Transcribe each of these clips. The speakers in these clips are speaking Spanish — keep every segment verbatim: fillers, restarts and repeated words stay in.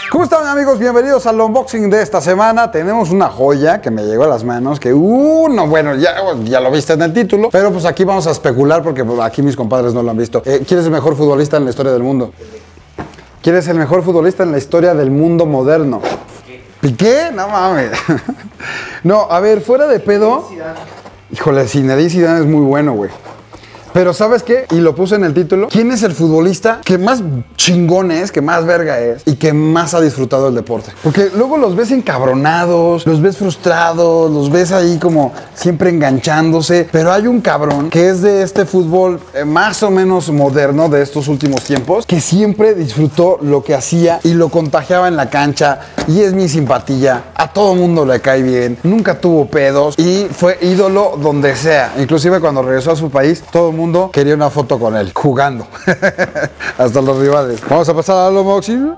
¿Cómo están, amigos? Bienvenidos al unboxing de esta semana. Tenemos una joya que me llegó a las manos, que uh, no, bueno, ya, ya lo viste en el título, pero pues aquí vamos a especular porque pues, aquí mis compadres no lo han visto. Eh, ¿Quién es el mejor futbolista en la historia del mundo? ¿Quién es el mejor futbolista en la historia del mundo moderno? ¿Piqué? No mames. No, a ver, fuera de pedo. Híjole, Zinedine Zidane es muy bueno, güey. Pero ¿sabes qué? Y lo puse en el título. ¿Quién es el futbolista que más chingón es, que más verga es y que más ha disfrutado el deporte? Porque luego los ves encabronados, los ves frustrados, los ves ahí como siempre enganchándose. Pero hay un cabrón que es de este fútbol eh, más o menos moderno de estos últimos tiempos, que siempre disfrutó lo que hacía y lo contagiaba en la cancha. Y es mi simpatía. A todo mundo le cae bien. Nunca tuvo pedos y fue ídolo donde sea. Inclusive cuando regresó a su país, todo el mundo quería una foto con él, jugando. Hasta los rivales. Vamos a pasar al unboxing.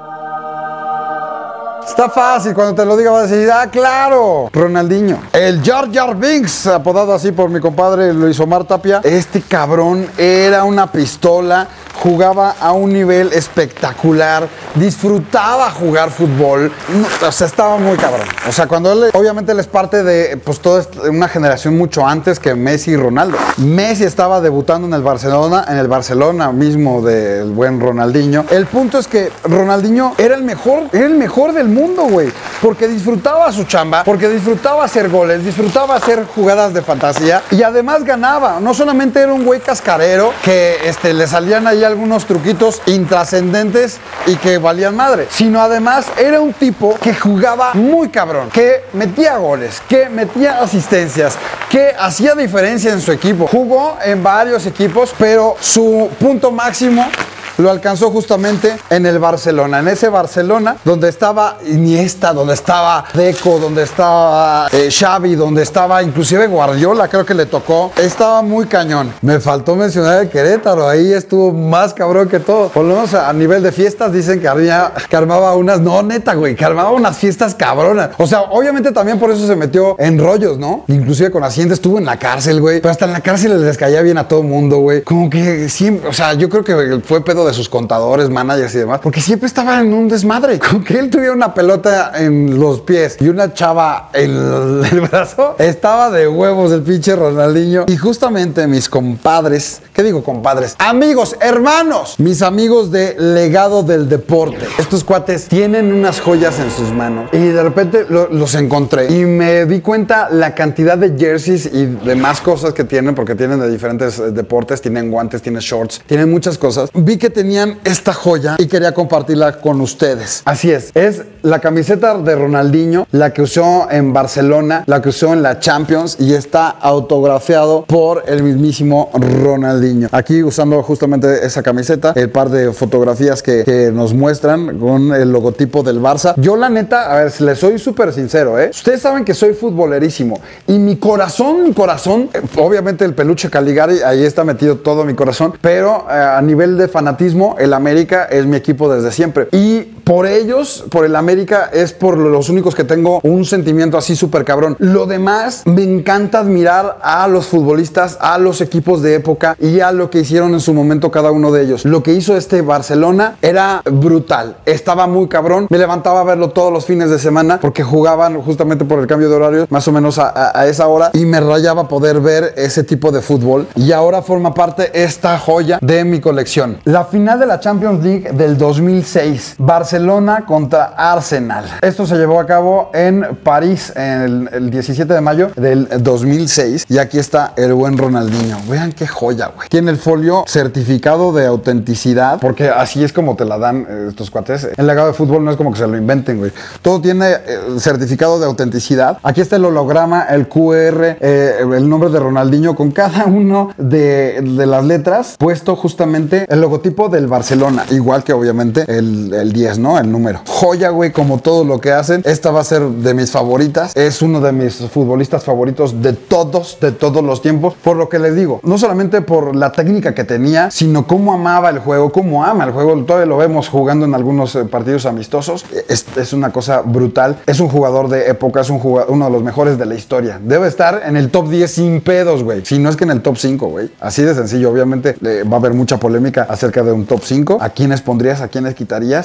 Está fácil, cuando te lo diga vas a decir, ah, claro, Ronaldinho. El Jar Jar Binks, apodado así por mi compadre Luis Omar Tapia. Este cabrón era una pistola, jugaba a un nivel espectacular, disfrutaba jugar fútbol, no, o sea, estaba muy cabrón. O sea, cuando él, obviamente él es parte de, pues, toda una generación mucho antes que Messi y Ronaldo. Messi estaba debutando en el Barcelona, en el Barcelona mismo del buen Ronaldinho. El punto es que Ronaldinho era el mejor, era el mejor del mundo. mundo, güey, porque disfrutaba su chamba, porque disfrutaba hacer goles, disfrutaba hacer jugadas de fantasía y además ganaba. No solamente era un güey cascarero que este, le salían ahí algunos truquitos intrascendentes y que valían madre, sino además era un tipo que jugaba muy cabrón, que metía goles, que metía asistencias, que hacía diferencia en su equipo. Jugó en varios equipos, pero su punto máximo lo alcanzó justamente en el Barcelona, en ese Barcelona donde estaba Iniesta, donde estaba Deco, donde estaba eh, Xavi, donde estaba inclusive Guardiola, creo que le tocó. Estaba muy cañón. Me faltó mencionar el Querétaro, ahí estuvo más cabrón que todo. Por lo menos a nivel de fiestas dicen que, había, que armaba unas, no neta güey, que armaba unas fiestas cabronas. O sea, obviamente también por eso se metió en rollos, ¿no? Inclusive con Hacienda estuvo en la cárcel, güey, pero hasta en la cárcel les caía bien a todo mundo, güey. Como que siempre, o sea, yo creo que fue pedo de sus contadores, managers y demás, porque siempre estaba en un desmadre. Con que él tuviera una pelota en los pies y una chava en el brazo, estaba de huevos el pinche Ronaldinho. Y justamente mis compadres, ¿qué digo compadres? Amigos, hermanos, mis amigos de Legado del Deporte. Estos cuates tienen unas joyas en sus manos y de repente lo, los encontré y me di cuenta la cantidad de jerseys y demás cosas que tienen, porque tienen de diferentes deportes, tienen guantes, tienen shorts, tienen muchas cosas. Vi que tenían esta joya y quería compartirla con ustedes. Así es, es la camiseta de Ronaldinho, la que usó en Barcelona, la que usó en la Champions y está autografiado por el mismísimo Ronaldinho. Aquí usando justamente esa camiseta, el par de fotografías que, que nos muestran con el logotipo del Barça. Yo la neta, a ver, les soy súper sincero, ¿eh? Ustedes saben que soy futbolerísimo y mi corazón, mi corazón, obviamente el peluche Caligari, ahí está metido todo mi corazón, pero eh, a nivel de fanatismo, el América es mi equipo desde siempre. Y por ellos, por el América, es por los únicos que tengo un sentimiento así súper cabrón. Lo demás, me encanta admirar a los futbolistas, a los equipos de época y a lo que hicieron en su momento cada uno de ellos. Lo que hizo este Barcelona era brutal. Estaba muy cabrón. Me levantaba a verlo todos los fines de semana porque jugaban justamente por el cambio de horario, más o menos a, a, a esa hora, y me rayaba poder ver ese tipo de fútbol. Y ahora forma parte esta joya de mi colección. La final de la Champions League del dos mil seis, Barcelona contra Arsenal. Esto se llevó a cabo en París en el, el diecisiete de mayo del dos mil seis y aquí está el buen Ronaldinho. Vean qué joya, güey. Tiene el folio certificado de autenticidad, porque así es como te la dan eh, estos cuates. El legado de fútbol no es como que se lo inventen, güey. Todo tiene eh, certificado de autenticidad. Aquí está el holograma, el Q R, eh, el nombre de Ronaldinho con cada uno de, de las letras puesto justamente el logotipo del Barcelona, igual que obviamente el, el diez, ¿no? El número. Joya, güey, como todo lo que hacen. Esta va a ser de mis favoritas. Es uno de mis futbolistas favoritos de todos, de todos los tiempos. Por lo que les digo, no solamente por la técnica que tenía, sino cómo amaba el juego, cómo ama el juego. Todavía lo vemos jugando en algunos eh, partidos amistosos. Es, es una cosa brutal. Es un jugador de época, es un jugador, uno de los mejores de la historia. Debe estar en el top diez sin pedos, güey. Si no es que en el top cinco, güey. Así de sencillo. Obviamente eh, va a haber mucha polémica acerca de un top cinco. ¿A quiénes pondrías? ¿A quiénes quitarías? Es que es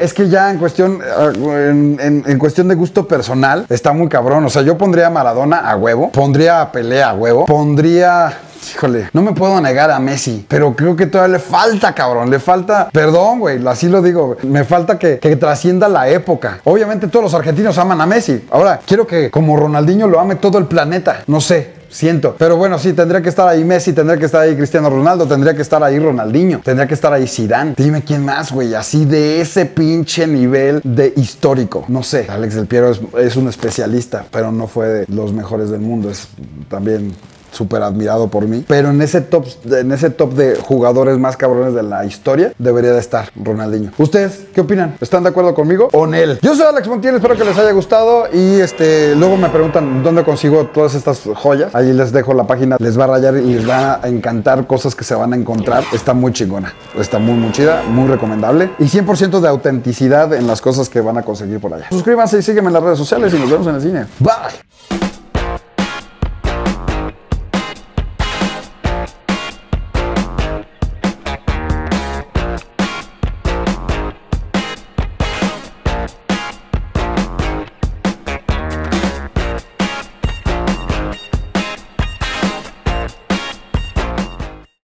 es que ya en cuestión, en, en, en cuestión de gusto personal, está muy cabrón. O sea, yo pondría a Maradona a huevo, pondría a Pelé a huevo, pondría... Híjole, no me puedo negar a Messi, pero creo que todavía le falta, cabrón, le falta, perdón, güey, así lo digo, me falta que, que trascienda la época. Obviamente todos los argentinos aman a Messi. Ahora, quiero que como Ronaldinho lo ame todo el planeta, no sé. Siento, pero bueno, sí, tendría que estar ahí Messi, tendría que estar ahí Cristiano Ronaldo, tendría que estar ahí Ronaldinho, tendría que estar ahí Zidane. Dime quién más, güey, así de ese pinche nivel de histórico. No sé, Alex Del Piero es, es un especialista, pero no fue de los mejores del mundo, es también... súper admirado por mí, pero en ese top en ese top de jugadores más cabrones de la historia debería de estar Ronaldinho. ¿Ustedes qué opinan? ¿Están de acuerdo conmigo o en él? Yo soy Alex Montiel, espero que les haya gustado y este luego me preguntan dónde consigo todas estas joyas. Ahí les dejo la página, les va a rayar y les va a encantar cosas que se van a encontrar. Está muy chingona, está muy muy chida, muy recomendable y cien por ciento de autenticidad en las cosas que van a conseguir por allá. Suscríbanse y sígueme en las redes sociales y nos vemos en el cine. Bye.